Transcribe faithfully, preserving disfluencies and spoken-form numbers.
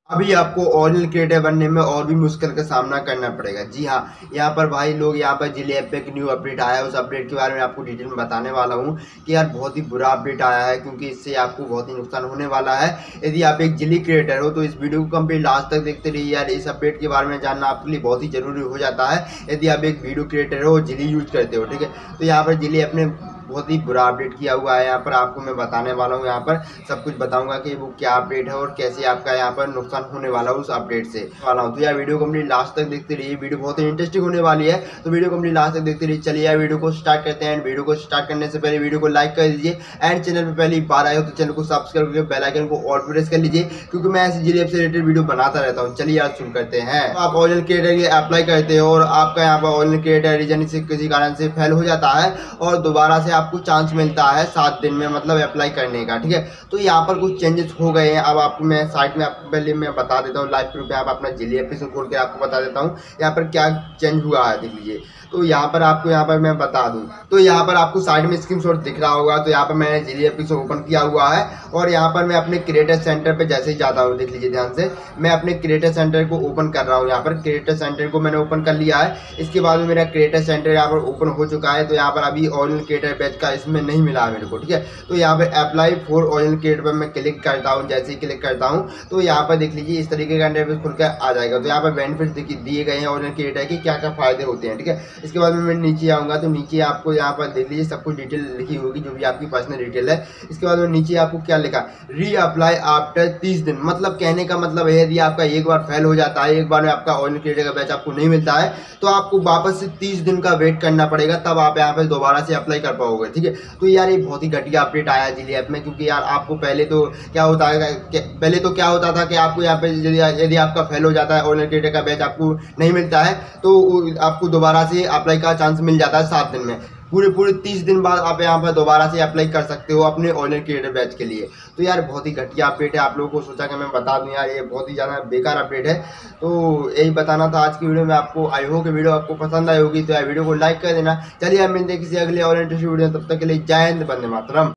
अभी आपको original creator बनने में और भी मुश्किल का सामना करना पड़ेगा। जी हाँ, यहाँ पर भाई लोग यहाँ पर जिले ऐप पे एक न्यू अपडेट आया है, उस अपडेट के बारे में आपको डिटेल में बताने वाला हूँ कि यार बहुत ही बुरा अपडेट आया है, क्योंकि इससे आपको बहुत ही नुकसान होने वाला है। यदि आप एक जिली क्रिएटर हो तो इस वीडियो को कंप्लीट लास्ट तक देखते रहिए यार, इस अपडेट के बारे में जानना आपके लिए बहुत ही जरूरी हो जाता है यदि आप एक वीडियो क्रिएटर हो, जिली यूज करते हो। ठीक है, तो यहाँ पर जिले अपने बहुत ही बुरा अपडेट किया हुआ है। यहाँ पर आपको मैं बताने वाला हूँ, यहाँ पर सब कुछ बताऊंगा कि वो क्या अपडेट है और कैसे आपका यहाँ पर नुकसान होने वाला है उस अपडेट से वाला हूँ। तो यार वीडियो कंप्लीट लास्ट तक देखते रहिए, वीडियो बहुत ही इंटरेस्टिंग होने वाली है, तो वीडियो कंप्लीट लास्ट तक देखते रहिए। चलिए यार वीडियो को स्टार्ट करते हैं। वीडियो को स्टार्ट करने से पहले वीडियो को लाइक कर दीजिए एंड चैनल पर पहली बार आए हो तो चैनल को सब्सक्राइब करके बेल आइकन को ऑल प्रेस कर लीजिए, क्योंकि मैं ऐसी जिले से रिलेटेड वीडियो बनाता रहता हूँ। चलिए यार शुरू करते हैं। आप ओरिजिनल क्रिएटर अप्लाई करते हो और आपका यहाँ पर ओरिजिनल क्रिएटर रीजन से किसी कारण से फेल हो जाता है और दोबारा से आपको चांस मिलता है सात दिन में, मतलब अप्लाई करने का। ठीक है, तो यहाँ पर कुछ चेंजेस हो गए हैं। अब आपको मैं साइट में आपको पहले मैं बता देता हूँ, लाइव प्रूफ यहाँ पर अपना जिले एप्लीकेशन खोल के आपको बता देता हूँ यहाँ पर क्या चेंज हुआ है। देख लीजिए, तो यहाँ पर आपको यहाँ पर मैं बता दूँ तो यहाँ पर आपको साइड में स्क्रीनशॉट दिख रहा होगा। तो यहाँ पर मैंने जिले एप्लीकेशन ओपन किया हुआ है और यहाँ पर मैं अपने क्रिएटर सेंटर पे जैसे ही जाता हूँ, देख लीजिए ध्यान से, मैं अपने क्रिएटर सेंटर को ओपन कर रहा हूँ। यहाँ पर क्रिएटर सेंटर को मैंने ओपन कर लिया है। इसके बाद में मेरा क्रिएटर सेंटर यहाँ पर ओपन हो चुका है। तो यहाँ पर अभी ओरिजिनल क्रिएटर बैच का इसमें नहीं मिला है मेरे को। ठीक है, तो यहाँ पर अप्लाई फॉर ओरिजिनल क्रिएटर पर मैं क्लिक करता हूँ। जैसे ही क्लिक करता हूँ तो यहाँ पर देख लीजिए इस तरीके का इंटरफेस खुल कर आ जाएगा। तो यहाँ पर बेनिफिट दिए गए हैं ओरिजिनल क्रिएटर के, क्या क्या फायदे होते हैं। ठीक है, इसके बाद में मैं नीचे आऊँगा तो नीचे आपको यहाँ पर देख लीजिए सब कुछ डिटेल लिखी होगी, जो भी आपकी पर्सनल डिटेल है। इसके बाद में नीचे आपको क्या लिखा, री अप्लाई आफ्टर तीस दिन। मतलब कहने का मतलब है यदि आपका एक बार फेल हो जाता है, एक बार में आपका ओरिजिनल क्रिएटर का बैच आपको नहीं मिलता है, तो आपको वापस से तीस दिन का वेट करना पड़ेगा, तब आप यहाँ पर दोबारा से अप्लाई कर पाओगे। ठीक है, तो यार ये बहुत ही घटिया अपडेट आया है जिले ऐप में, क्योंकि यार आपको पहले तो क्या होता है, पहले तो क्या होता था कि आपको यहाँ पे यदि आपका फेल हो जाता है, ओरिजिनल क्रिएटर का बैच आपको नहीं मिलता है, तो आपको दोबारा से अप्लाई का चांस मिल जाता है सात दिन में। पूरे पूरे तीस दिन बाद आप यहाँ पर दोबारा से अप्लाई कर सकते हो अपने ओरिजिनल क्रिएटर बैच के लिए। तो यार बहुत ही घटिया अपडेट है, आप लोगों को सोचा कि मैं बता दूं यार, ये बहुत ही ज़्यादा बेकार अपडेट है। तो यही बताना था आज की वीडियो में आपको। आई होप कि वीडियो आपको पसंद आई होगी, तो यार वीडियो को लाइक कर देना। चलिए हम मिलते हैं किसी अगले और इंटरेस्टिंग वीडियो, तब तक के लिए जय हिंद, वंदे मातरम।